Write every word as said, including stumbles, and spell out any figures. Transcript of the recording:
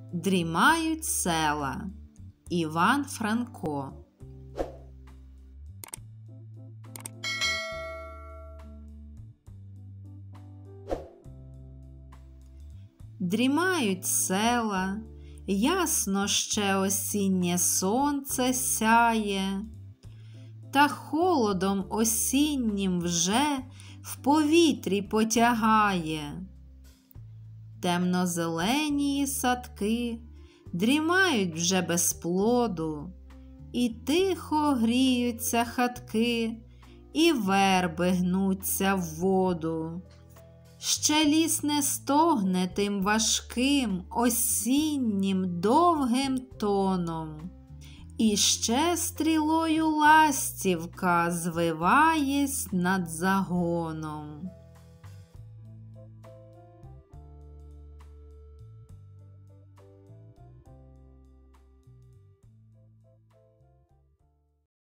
Дрімають села. Іван Франко. Дрімають села, ясно ще осіннє сонце сяє, та холодом осіннім вже в повітрі потягає. Темно-зелені садки дрімають вже без плоду, і тихо гріються хатки, і верби гнуться в воду. Ще ліс не стогне тим важким осіннім довгим тоном, і ще стрілою ластівка звиваєсь над загоном.